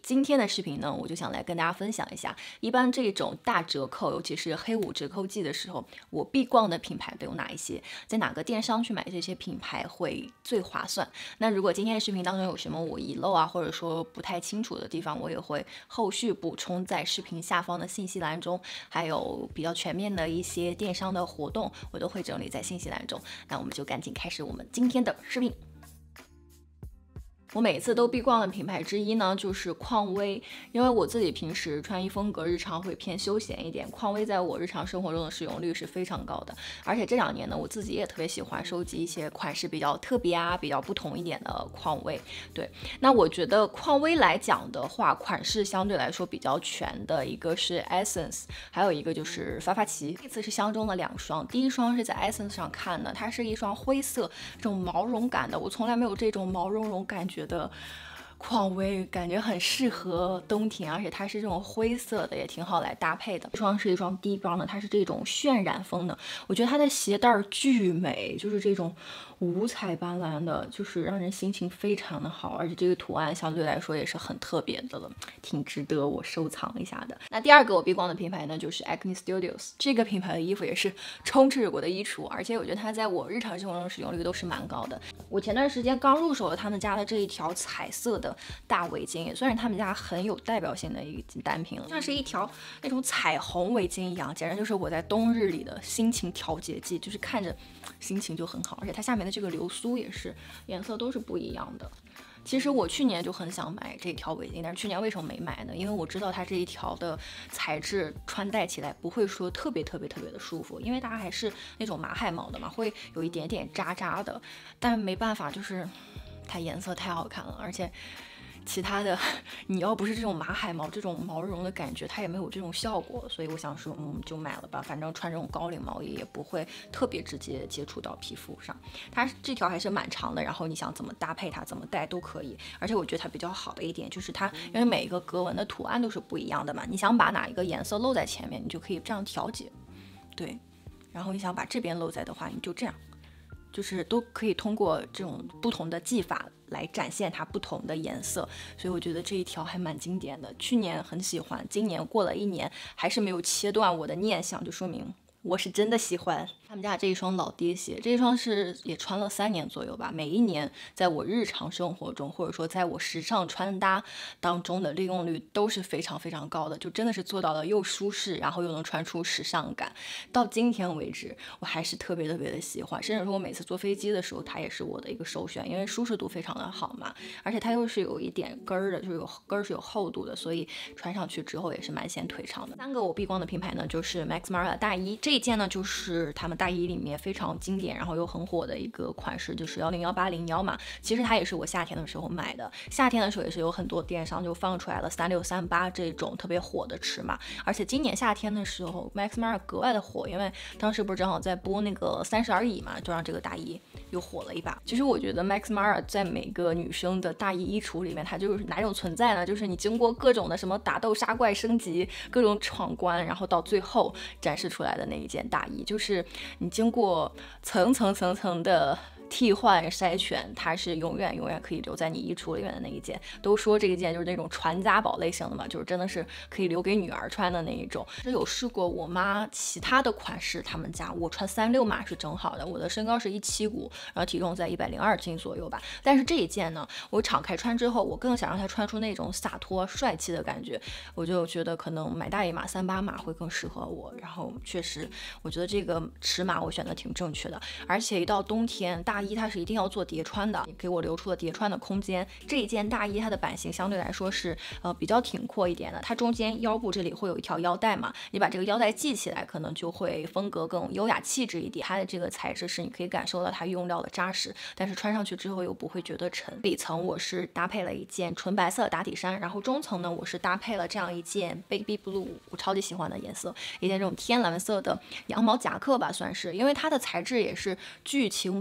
今天的视频呢，我就想来跟大家分享一下，一般这种大折扣，尤其是黑五折扣季的时候，我必逛的品牌都有哪一些？在哪个电商去买这些品牌会最划算？那如果今天的视频当中有什么我遗漏啊，或者说不太清楚的地方，我也会后续补充在视频下方的信息栏中，还有比较全面的一些电商的活动，我都会整理在信息栏中。那我们就赶紧开始我们今天的视频。我每次都必逛的品牌之一呢，就是匡威，因为我自己平时穿衣风格日常会偏休闲一点，匡威在我日常生活中的使用率是非常高的。而且这2年呢，我自己也特别喜欢收集一些款式比较特别啊、比较不同一点的匡威。对，那我觉得匡威来讲的话，款式相对来说比较全的，一个是 Essence， 还有一个就是发发奇。这次是相中了2双，第一双是在 Essence 上看的，它是一双灰色这种毛绒感的，我从来没有这种毛茸茸感觉的匡威，感觉很适合冬天，而且它是这种灰色的，也挺好来搭配的。这双是一双低帮的，它是这种渲染风的，我觉得它的鞋带巨美，就是这种五彩斑斓的，就是让人心情非常的好，而且这个图案相对来说也是很特别的了，挺值得我收藏一下的。那第2个我必逛的品牌呢，就是 Acne Studios， 这个品牌的衣服也是充斥我的衣橱，而且我觉得它在我日常生活中使用率都是蛮高的。我前段时间刚入手了他们家的这一条彩色的大围巾，也算是他们家很有代表性的一件单品了，像是一条那种彩虹围巾一样，简直就是我在冬日里的心情调节剂，就是看着心情就很好，而且它下面的这个流苏也是颜色都是不一样的。其实我去年就很想买这条围巾，但是去年为什么没买呢？因为我知道它这一条的材质穿戴起来不会说特别的舒服，因为它还是那种马海毛的嘛，会有一点点渣渣的。但没办法，就是它颜色太好看了，而且其他的你要不是这种马海毛这种毛绒的感觉，它也没有这种效果，所以我想说就买了吧，反正穿这种高领毛衣也不会特别直接接触到皮肤上。它这条还是蛮长的，然后你想怎么搭配它怎么戴都可以，而且我觉得它比较好的一点就是它因为每一个格纹的图案都是不一样的嘛，你想把哪一个颜色露在前面，你就可以这样调节，对，然后你想把这边露在的话，你就这样，就是都可以通过这种不同的技法来展现它不同的颜色，所以我觉得这一条还蛮经典的。去年很喜欢，今年过了1年还是没有切断我的念想，就说明我是真的喜欢。他们家这一双老爹鞋，这一双是也穿了3年左右吧，每一年在我日常生活中或者说在我时尚穿搭当中的利用率都是非常高的，就真的是做到了又舒适然后又能穿出时尚感。到今天为止我还是特别的喜欢，甚至说我每次坐飞机的时候它也是我的一个首选，因为舒适度非常的好嘛，而且它又是有一点跟儿的，就是有跟儿是有厚度的，所以穿上去之后也是蛮显腿长的。3个我必逛的品牌呢，就是 Max Mara 大衣，这一件呢就是他们大衣里面非常经典然后又很火的一个款式，就是10180嘛，其实它也是我夏天的时候买的，夏天的时候也是有很多电商就放出来了3638这种特别火的尺码，而且今年夏天的时候 Max Mara 格外的火，因为当时不是正好在播那个30而已嘛，就让这个大衣又火了一把。其实我觉得 Max Mara 在每个女生的大衣衣橱里面，它就是哪种存在呢？就是你经过各种的什么打斗杀怪升级，各种闯关，然后到最后展示出来的那一件大衣，就是你经过层层的替换筛选，它是永远可以留在你衣橱里面的那一件。都说这一件就是那种传家宝类型的嘛，就是真的是可以留给女儿穿的那一种。有试过我妈其他的款式，他们家我穿36码是正好的，我的身高是175，然后体重在102斤左右吧。但是这一件呢，我敞开穿之后，我更想让它穿出那种洒脱帅气的感觉，我就觉得可能买大一码38码会更适合我。然后确实我觉得这个尺码我选的挺正确的，而且一到冬天大衣它是一定要做叠穿的，给我留出了叠穿的空间。这一件大衣它的版型相对来说是比较挺阔一点的，它中间腰部这里会有一条腰带嘛，你把这个腰带系起来可能就会风格更优雅气质一点。它的这个材质是你可以感受到它用料的扎实，但是穿上去之后又不会觉得沉。底层我是搭配了一件纯白色的打底衫，然后中层呢我是搭配了这样一件 baby blue 我超级喜欢的颜色，一件这种天蓝色的羊毛夹克吧，算是，因为它的材质也是巨轻薄，而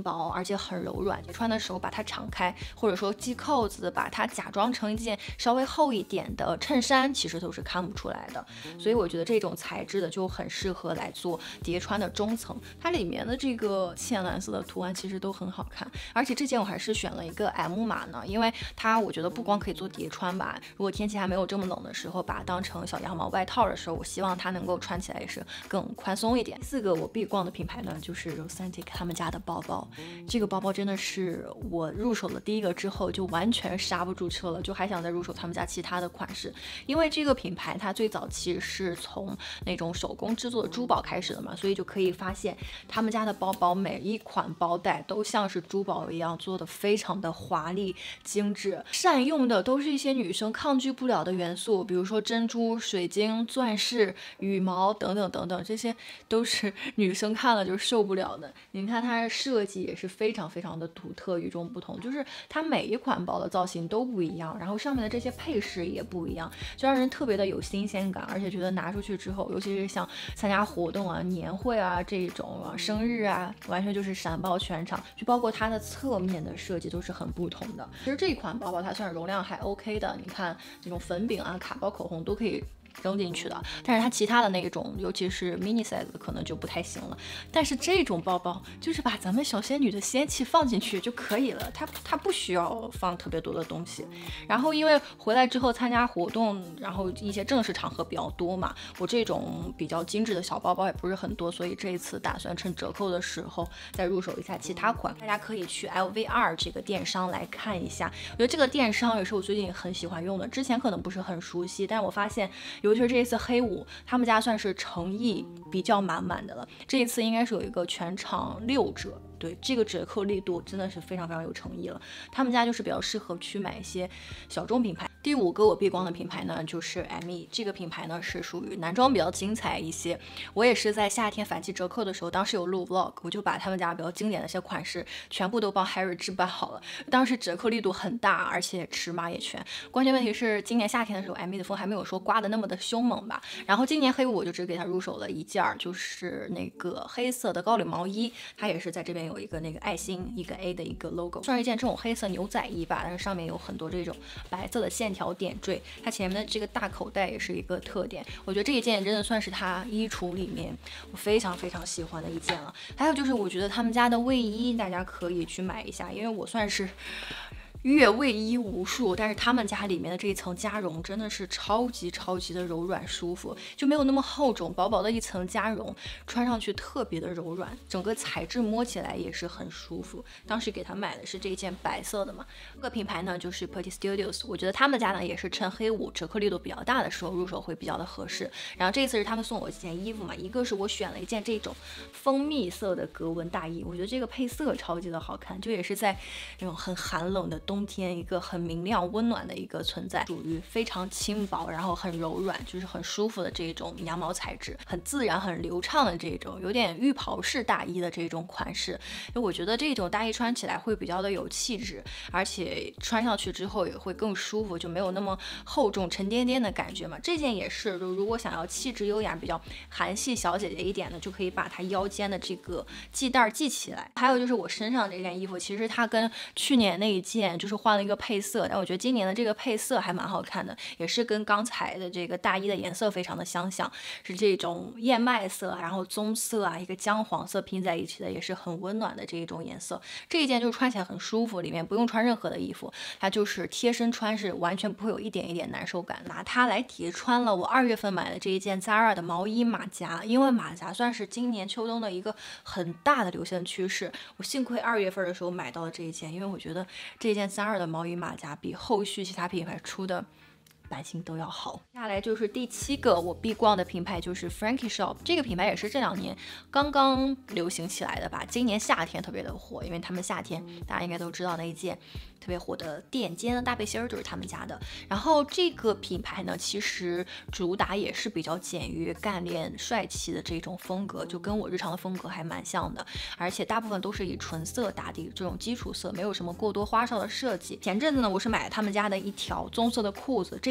而且很柔软，穿的时候把它敞开，或者说系扣子，把它假装成一件稍微厚一点的衬衫，其实都是看不出来的。所以我觉得这种材质的就很适合来做叠穿的中层。它里面的这个浅蓝色的图案其实都很好看，而且这件我还是选了一个 M 码呢，因为它我觉得不光可以做叠穿吧，如果天气还没有这么冷的时候，把它当成小羊毛外套的时候，我希望它能够穿起来也是更宽松一点。第4个我必逛的品牌呢，就是 Rosantic 他们家的包包。这个包包真的是我入手了第一个之后就完全刹不住车了，就还想再入手他们家其他的款式。因为这个品牌它最早期是从那种手工制作的珠宝开始的嘛，所以就可以发现他们家的包包每一款包带都像是珠宝一样做的非常的华丽精致，善用的都是一些女生抗拒不了的元素，比如说珍珠、水晶、钻石、羽毛等等等等，这些都是女生看了就受不了的。你看它的设计也是非常非常的独特，与众不同，就是它每一款包的造型都不一样，然后上面的这些配饰也不一样，就让人特别的有新鲜感，而且觉得拿出去之后，尤其是像参加活动啊、年会啊这种生日啊，完全就是闪爆全场。就包括它的侧面的设计都是很不同的。其实这一款包包它算是容量还 OK 的，你看这种粉饼啊、卡包、口红都可以扔进去的，但是它其他的那种，尤其是 mini size 的可能就不太行了。但是这种包包就是把咱们小仙女的仙气放进去就可以了，它不需要放特别多的东西。然后因为回来之后参加活动，然后一些正式场合比较多嘛，我这种比较精致的小包包也不是很多，所以这一次打算趁折扣的时候再入手一下其他款。大家可以去 LV2 这个电商来看一下，我觉得这个电商也是我最近很喜欢用的，之前可能不是很熟悉，但我发现尤其是这一次黑五，他们家算是诚意比较满满的了。这一次应该是有一个全场6折，对，这个折扣力度真的是非常非常有诚意了。他们家就是比较适合去买一些小众品牌。第5个我必逛的品牌呢，就是 ME。这个品牌呢是属于男装比较精彩一些。我也是在夏天反季折扣的时候，当时有录 vlog， 我就把他们家比较经典的一些款式全部都帮 Harry 置办好了。当时折扣力度很大，而且尺码也全。关键问题是今年夏天的时候 ME 的风还没有说刮的那么的凶猛吧。然后今年黑五我就只给他入手了一件，就是那个黑色的高领毛衣，它也是在这边有一个那个爱心，一个 A 的一个 logo， 算是一件这种黑色牛仔衣吧，但是上面有很多这种白色的线条点缀，它前面的这个大口袋也是一个特点。我觉得这一件真的算是它衣橱里面我非常非常喜欢的一件了。还有就是我觉得他们家的卫衣大家可以去买一下，因为我算是越卫衣无数，但是他们家里面的这一层加绒真的是超级超级的柔软舒服，就没有那么厚重，薄薄的一层加绒，穿上去特别的柔软，整个材质摸起来也是很舒服。当时给他买的是这一件白色的嘛。这个品牌呢就是 Pretty Studios， 我觉得他们家呢也是趁黑五折扣力度比较大的时候入手会比较的合适。然后这一次是他们送我几件衣服嘛，一个是我选了一件这种蜂蜜色的格纹大衣，我觉得这个配色超级的好看，就也是在那种很寒冷的冬天一个很明亮温暖的一个存在，属于非常轻薄然后很柔软，就是很舒服的这种羊毛材质，很自然很流畅的这种有点浴袍式大衣的这种款式。因为我觉得这种大衣穿起来会比较的有气质，而且穿上去之后也会更舒服，就没有那么厚重沉甸甸的感觉嘛。这件也是，就如果想要气质优雅比较韩系小姐姐一点的，就可以把它腰间的这个系带系起来。还有就是我身上这件衣服，其实它跟去年那一件就是换了一个配色，但我觉得今年的这个配色还蛮好看的，也是跟刚才的这个大衣的颜色非常的相像，是这种燕麦色然后棕色啊一个姜黄色拼在一起的，也是很温暖的这一种颜色。这一件就穿起来很舒服，里面不用穿任何的衣服，它就是贴身穿，是完全不会有一点一点难受感。拿它来叠穿了我2月份买的这一件 Zara 的毛衣马甲，因为马甲算是今年秋冬的一个很大的流行趋势，我幸亏2月份的时候买到了这一件，因为我觉得这件Zara 的毛衣马甲比后续其他品牌出的版型都要好。接下来就是第7个我必逛的品牌，就是 Frankie Shop。这个品牌也是这2年刚刚流行起来的吧，今年夏天特别的火，因为他们夏天大家应该都知道那一件特别火的垫肩的大背心儿就是他们家的。然后这个品牌呢，其实主打也是比较简约干练帅气的这种风格，就跟我日常的风格还蛮像的，而且大部分都是以纯色打底，这种基础色，没有什么过多花哨的设计。前阵子呢，我是买了他们家的一条棕色的裤子，这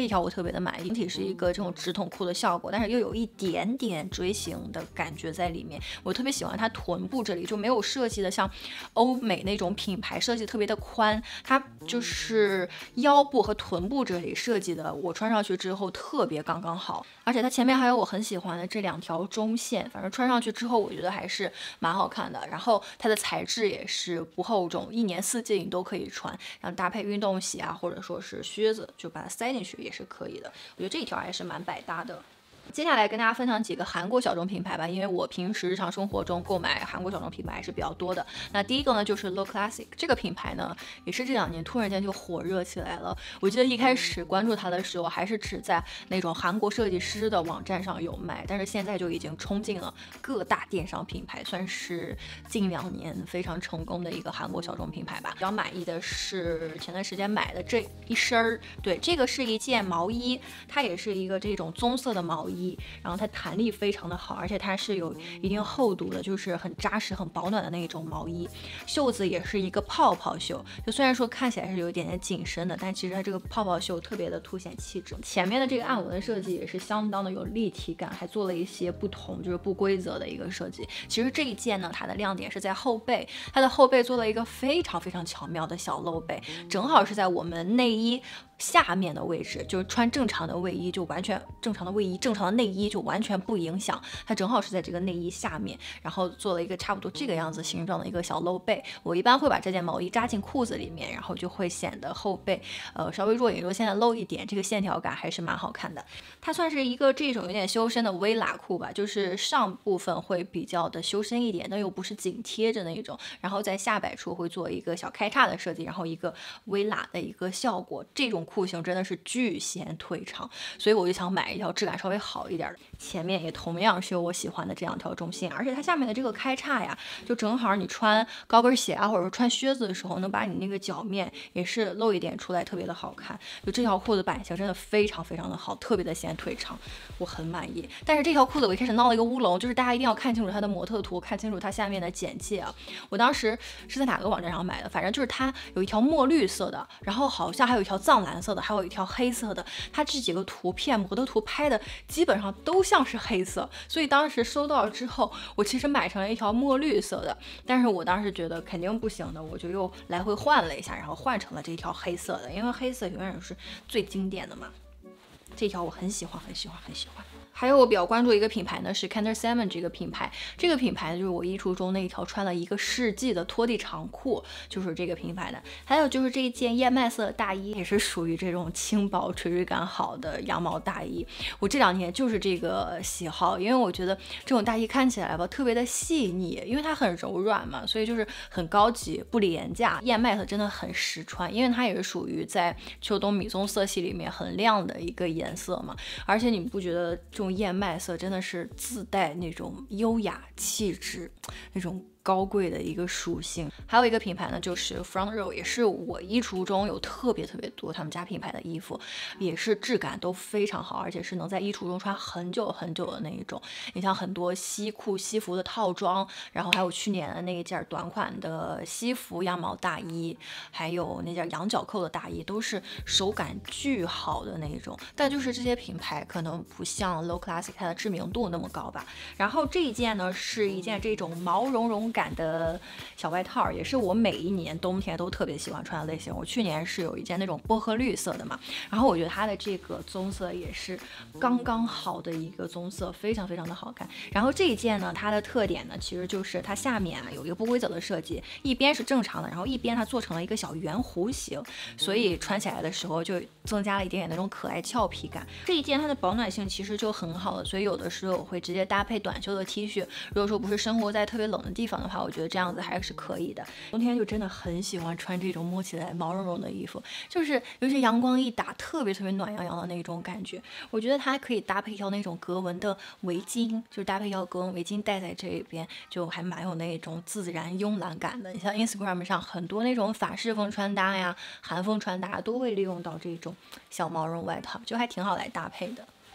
一条我特别的满意，整体是一个这种直筒裤的效果，但是又有一点点锥形的感觉在里面。我特别喜欢它臀部这里就没有设计的像欧美那种品牌设计特别的宽，它就是腰部和臀部这里设计的，我穿上去之后特别刚刚好。而且它前面还有我很喜欢的这2条中线，反正穿上去之后我觉得还是蛮好看的。然后它的材质也是不厚重，一年四季你都可以穿，然后搭配运动鞋啊，或者说是靴子，就把它塞进去也是可以的。我觉得这一条还是蛮百搭的。接下来跟大家分享几个韩国小众品牌吧，因为我平时日常生活中购买韩国小众品牌还是比较多的。那第一个呢就是 Low Classic 这个品牌呢，也是这2年突然间就火热起来了。我记得一开始关注它的时候，还是只在那种韩国设计师的网站上有卖，但是现在就已经冲进了各大电商品牌，算是近2年非常成功的一个韩国小众品牌吧。比较满意的是前段时间买的这一身儿，对，这个是一件毛衣，它也是一个这种棕色的毛衣。然后它弹力非常的好，而且它是有一定厚度的，就是很扎实很保暖的那种毛衣。袖子也是一个泡泡袖，就虽然说看起来是有一点点紧身的，但其实它这个泡泡袖特别的凸显气质。前面的这个暗纹的设计也是相当的有立体感，还做了一些不同就是不规则的一个设计。其实这一件呢，它的亮点是在后背，它的后背做了一个非常非常巧妙的小露背，正好是在我们内衣下面的位置，就是穿正常的卫衣就完全正常的卫衣，正常的内衣就完全不影响，它正好是在这个内衣下面，然后做了一个差不多这个样子形状的一个小露背。我一般会把这件毛衣扎进裤子里面，然后就会显得后背稍微若隐若现的露一点，这个线条感还是蛮好看的。它算是一个这种有点修身的微喇裤吧，就是上部分会比较的修身一点，但又不是紧贴着那一种，然后在下摆处会做一个小开叉的设计，然后一个微喇的一个效果。这种裤型真的是巨显腿长，所以我就想买一条质感稍微好一点的，前面也同样是有我喜欢的这2条中线，而且它下面的这个开叉呀，就正好你穿高跟鞋啊，或者说穿靴子的时候，能把你那个脚面也是露一点出来，特别的好看。就这条裤子版型真的非常非常的好，特别的显腿长，我很满意。但是这条裤子我一开始闹了一个乌龙，就是大家一定要看清楚它的模特图，看清楚它下面的简介啊。我当时是在哪个网站上买的，反正就是它有一条墨绿色的，然后好像还有一条藏蓝色的，还有一条黑色的，它这几个图片模特图拍的基本上都像是黑色，所以当时收到了之后，我其实买成了一条墨绿色的，但是我当时觉得肯定不行的，我就又来回换了一下，然后换成了这条黑色的，因为黑色永远是最经典的嘛。这条我很喜欢，很喜欢，很喜欢。还有我比较关注一个品牌呢，是 Kinder Salmon 这个品牌。这个品牌就是我衣橱中那一条穿了1个世纪的拖地长裤，就是这个品牌的。还有就是这一件燕麦色的大衣，也是属于这种轻薄垂直感好的羊毛大衣。我这2年就是这个喜好，因为我觉得这种大衣看起来吧特别的细腻，因为它很柔软嘛，所以就是很高级，不廉价。燕麦色真的很实穿，因为它也是属于在秋冬米棕色系里面很亮的一个颜色嘛，而且你不觉得这种燕麦色真的是自带那种优雅气质，那种高贵的一个属性。还有一个品牌呢，就是 Front Row， 也是我衣橱中有特别多他们家品牌的衣服，也是质感都非常好，而且是能在衣橱中穿很久很久的那一种。你像很多西裤西服的套装，然后还有去年的那一件短款的西服羊毛大衣，还有那件羊角扣的大衣，都是手感巨好的那一种。但就是这些品牌可能不像 Low Classic 它的知名度那么高吧。然后这一件呢，是一件这种毛茸茸感的小外套，也是我每一年冬天都特别喜欢穿的类型。我去年是有一件那种薄荷绿色的嘛，然后我觉得它的这个棕色也是刚刚好的一个棕色，非常非常的好看。然后这一件呢，它的特点呢，其实就是它下面啊有一个不规则的设计，一边是正常的，然后一边它做成了一个小圆弧形，所以穿起来的时候就增加了一点点那种可爱俏皮感。这一件它的保暖性其实就很好了，所以有的时候我会直接搭配短袖的 T 恤。如果说不是生活在特别冷的地方的话，我觉得这样子还是可以的。冬天就真的很喜欢穿这种摸起来毛茸茸的衣服，就是尤其阳光一打，特别暖洋洋的那种感觉。我觉得它还可以搭配一条那种格纹的围巾，就是搭配一条格纹围巾戴在这边，就还蛮有那种自然慵懒感的。你像 Instagram 上很多那种法式风穿搭呀、韩风穿搭都会利用到这种小毛绒外套，就还挺好来搭配的。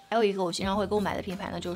还有一个我经常会购买的品牌呢，就是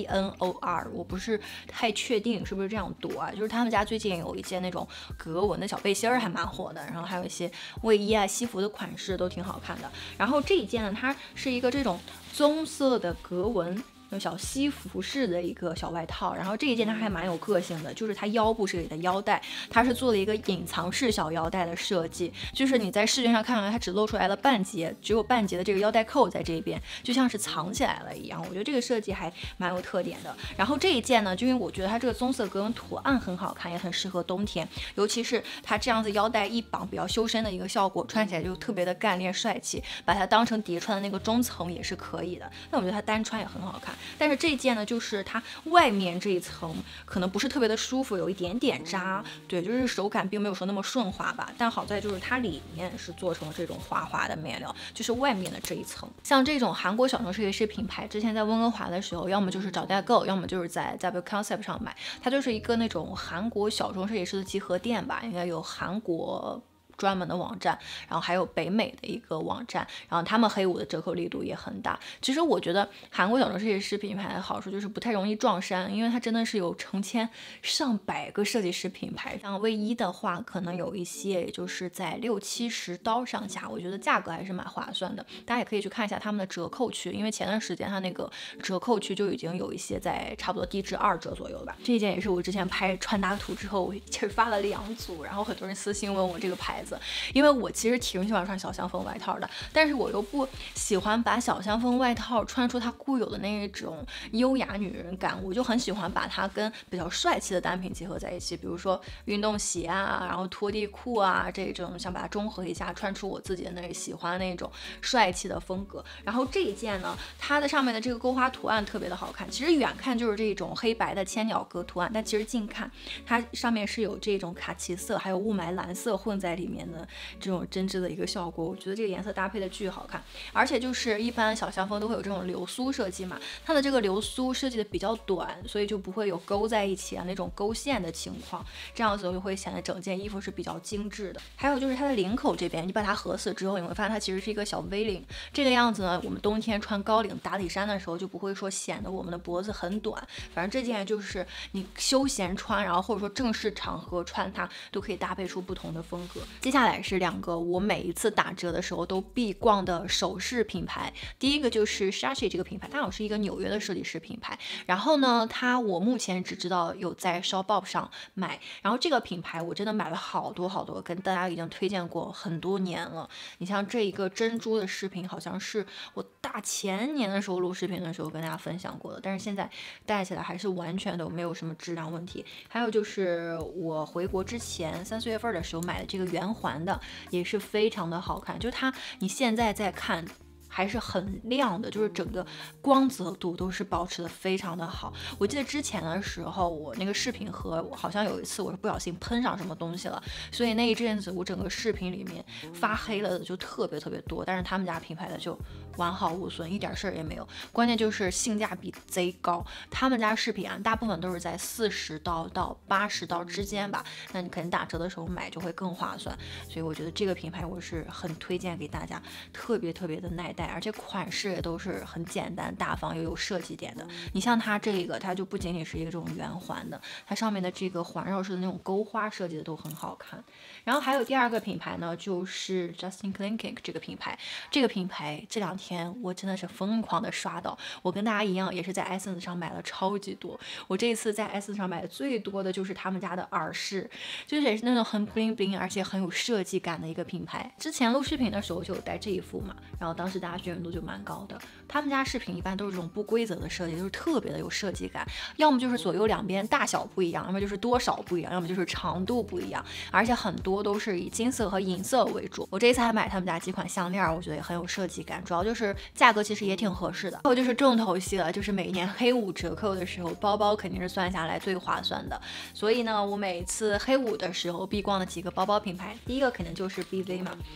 ENOR， 我不是太确定是不是这样读啊，就是他们家最近有一件那种格纹的小背心儿还蛮火的，然后还有一些卫衣啊、西服的款式都挺好看的。然后这一件呢，它是一个这种棕色的格纹。小西服式的一个小外套，然后这一件它还蛮有个性的，就是它腰部这里的腰带，它是做了一个隐藏式小腰带的设计，就是你在视觉上看到它只露出来了半截，只有半截的这个腰带扣在这边，就像是藏起来了一样。我觉得这个设计还蛮有特点的。然后这一件呢，就因为我觉得它这个棕色格纹图案很好看，也很适合冬天，尤其是它这样子腰带一绑比较修身的一个效果，穿起来就特别的干练帅气，把它当成叠穿的那个中层也是可以的。那我觉得它单穿也很好看。但是这一件呢，就是它外面这一层可能不是特别的舒服，有一点点扎，对，就是手感并没有说那么顺滑吧。但好在就是它里面是做成这种滑滑的面料，就是外面的这一层。像这种韩国小众设计师品牌，之前在温哥华的时候，要么就是找代购，要么就是在 W Concept 上买。它就是一个那种韩国小众设计师的集合店吧，应该有韩国专门的网站，然后还有北美的一个网站，然后他们黑五的折扣力度也很大。其实我觉得韩国小众设计师品牌的好处就是不太容易撞衫，因为它真的是有成千上百个设计师品牌。像卫衣的话，可能有一些也就是在$60-70上下，我觉得价格还是蛮划算的。大家也可以去看一下他们的折扣区，因为前段时间它那个折扣区就已经有一些在差不多低至2折左右了吧。这一件也是我之前拍穿搭图之后，我其实发了2组，然后很多人私信问我这个牌子。因为我其实挺喜欢穿小香风外套的，但是我又不喜欢把小香风外套穿出它固有的那种优雅女人感，我就很喜欢把它跟比较帅气的单品结合在一起，比如说运动鞋啊，然后拖地裤啊，这种想把它中和一下，穿出我自己的那个喜欢那种帅气的风格。然后这一件呢，它的上面的这个钩花图案特别的好看，其实远看就是这种黑白的千鸟格图案，但其实近看它上面是有这种卡其色还有雾霾蓝色混在里面的这种针织的一个效果，我觉得这个颜色搭配的巨好看。而且就是一般小香风都会有这种流苏设计嘛，它的这个流苏设计的比较短，所以就不会有勾在一起啊那种勾线的情况，这样子就会显得整件衣服是比较精致的。还有就是它的领口这边，你把它合死之后，你会发现它其实是一个小 V 领，这个样子呢，我们冬天穿高领打底衫的时候就不会说显得我们的脖子很短。反正这件就是你休闲穿，然后或者说正式场合穿它，都可以搭配出不同的风格。接下来是2个我每一次打折的时候都必逛的首饰品牌，第一个就是 Sachi 这个品牌，它好像是一个纽约的设计师品牌。然后呢，我目前只知道有在 Shopbop 上买，然后这个品牌我真的买了好多，跟大家已经推荐过很多年了。你像这一个珍珠的饰品，好像是我大前年的时候录视频的时候跟大家分享过的，但是现在戴起来还是完全都没有什么质量问题。还有就是我回国之前3、4月份的时候买的这个圆环的，也是非常的好看，就是它你现在在看还是很亮的，就是整个光泽度都是保持的非常的好。我记得之前的时候，我那个视频盒好像有一次我是不小心喷上什么东西了，所以那一阵子我整个视频里面发黑了的就特别多，但是他们家品牌的就完好无损，一点事儿也没有。关键就是性价比贼高，他们家饰品啊大部分都是在$40到$80之间吧，那你肯定打折的时候买就会更划算。所以我觉得这个品牌我是很推荐给大家，特别的耐戴，而且款式也都是很简单大方又有设计点的。你像它这个，它就不仅仅是一个这种圆环的，它上面的这个环绕式的那种钩花设计的都很好看。然后还有第2个品牌呢，就是 Justin Klinkink 这个品牌。这个品牌这2天我真的是疯狂的刷到，我跟大家一样也是在 Essence 上买了超级多。我这一次在 Essence 上买的最多的就是他们家的耳饰，就是也是那种很 bling bling 而且很有设计感的一个品牌。之前录视频的时候就有带这一副嘛，然后当时大家渲染度就蛮高的。他们家饰品一般都是这种不规则的设计，就是特别的有设计感，要么就是左右两边大小不一样，要么就是多少不一样，要么就是长度不一样，而且很多都是以金色和银色为主。我这一次还买他们家几款项链，我觉得也很有设计感，主要就是价格其实也挺合适的。还有就是重头戏了，就是每年黑五折扣的时候，包包肯定是算下来最划算的。所以呢，我每次黑五的时候必逛的几个包包品牌，第一个肯定就是 BV 嘛。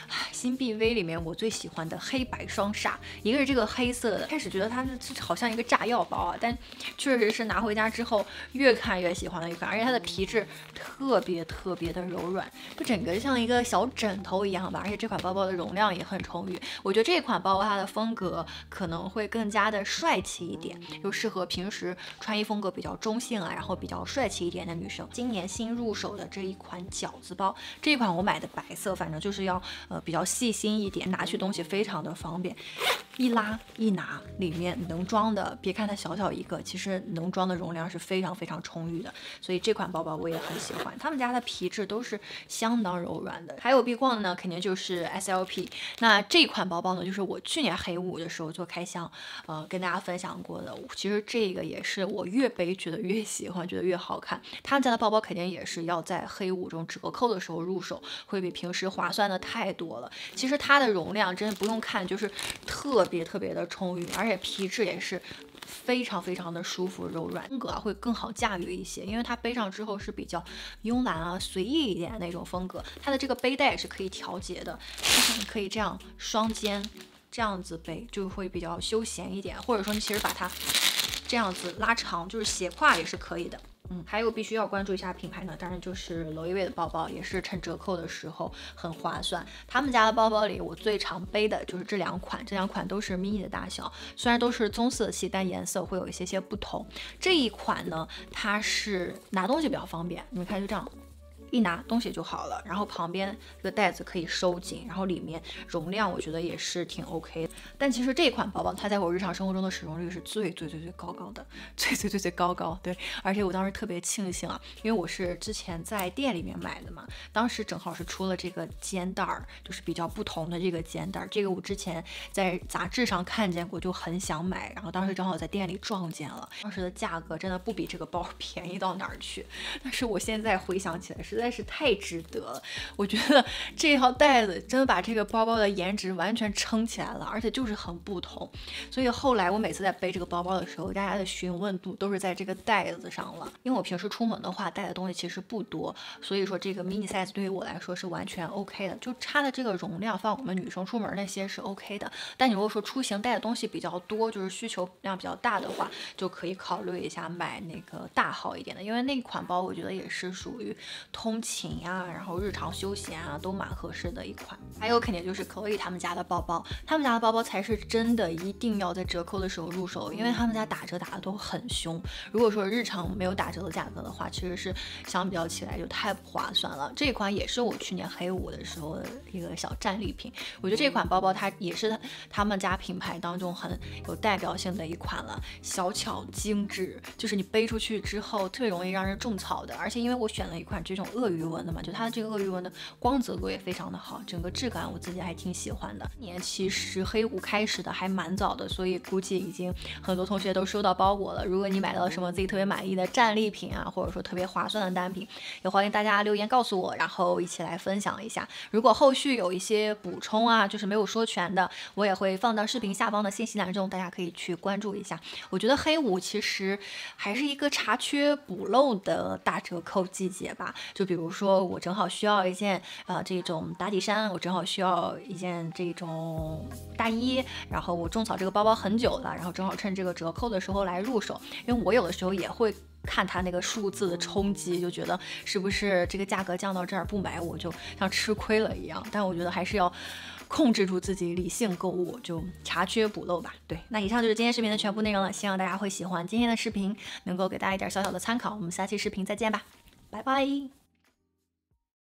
新 BV 里面我最喜欢的黑白双煞，一个是这个黑色的，开始觉得它好像一个炸药包啊，但确实是拿回家之后越看越喜欢的一款，而且它的皮质特别的柔软，就整个像一个小枕头一样吧。而且这款包包的容量也很充裕，我觉得这款包包它的风格可能会更加的帅气一点，就适合平时穿衣风格比较中性啊，然后比较帅气一点的女生。今年新入手的这一款饺子包，这一款我买的白色，反正就是要比较细心一点，拿去东西非常的方便，一拉一拿，里面能装的，别看它小小一个，其实能装的容量是非常充裕的，所以这款包包我也很喜欢。他们家的皮质都是相当柔软的。还有必逛的呢，肯定就是 SLP。那这款包包呢，就是我去年黑五的时候做开箱，跟大家分享过的。其实这个也是我越背觉得越喜欢，觉得越好看。他们家的包包肯定也是要在黑五这种折扣的时候入手，会比平时划算的太多了。其实它的容量真的不用看，就是特别的充裕，而且皮质也是非常的舒服柔软，风格会更好驾驭一些，因为它背上之后是比较慵懒啊随意一点的那种风格。它的这个背带也是可以调节的，就是你可以这样双肩这样子背，就会比较休闲一点，或者说你其实把它这样子拉长，就是斜挎也是可以的。还有必须要关注一下品牌呢，当然就是罗意威的包包，也是趁折扣的时候很划算。他们家的包包里，我最常背的就是这两款都是 mini 的大小，虽然都是棕色系，但颜色会有一些不同。这一款呢，它是拿东西比较方便，你们看就这样。一拿东西就好了，然后旁边这个袋子可以收紧，然后里面容量我觉得也是挺 OK 的。但其实这款包包它在我日常生活中的使用率是最高的，最高。对，而且我当时特别庆幸啊，因为我是之前在店里面买的嘛，当时正好是出了这个肩带儿，就是比较不同的这个肩带儿，这个我之前在杂志上看见过，就很想买，然后当时正好在店里撞见了，当时的价格真的不比这个包便宜到哪儿去，但是我现在回想起来实在是太值得了。我觉得这条带子真的把这个包包的颜值完全撑起来了，而且就是很不同。所以后来我每次在背这个包包的时候，大家的询问度都是在这个带子上了。因为我平时出门的话带的东西其实不多，所以说这个 mini size 对于我来说是完全 OK 的，就差的这个容量放我们女生出门那些是 OK 的。但你如果说出行带的东西比较多，就是需求量比较大的话，就可以考虑一下买那个大号一点的，因为那款包我觉得也是属于通勤呀，然后日常休闲啊都蛮合适的一款。还有肯定就是Chloe他们家的包包，他们家的包包才是真的一定要在折扣的时候入手，因为他们家打折打的都很凶。如果说日常没有打折的价格的话，其实是相比较起来就太不划算了。这一款也是我去年黑五的时候的一个小战利品。我觉得这款包包它也是他们家品牌当中很有代表性的一款了，小巧精致，就是你背出去之后特别容易让人种草的。而且因为我选了一款这种鳄鱼纹的嘛，就它的这个鳄鱼纹的光泽度也非常的好，整个质感我自己还挺喜欢的。今年其实黑五开始的还蛮早的，所以估计已经很多同学都收到包裹了。如果你买到了什么自己特别满意的战利品啊，或者说特别划算的单品，也欢迎大家留言告诉我，然后一起来分享一下。如果后续有一些补充啊，就是没有说全的，我也会放到视频下方的信息栏中，大家可以去关注一下。我觉得黑五其实还是一个查缺补漏的大折扣季节吧，就比如说我正好需要一件这种打底衫，我正好需要一件这种大衣，然后我种草这个包包很久了，然后正好趁这个折扣的时候来入手，因为我有的时候也会看它那个数字的冲击，就觉得是不是这个价格降到这儿不买我就像吃亏了一样，但我觉得还是要控制住自己，理性购物，就查缺补漏吧。对，那以上就是今天视频的全部内容了，希望大家会喜欢今天的视频，能够给大家一点小小的参考。我们下期视频再见吧，拜拜。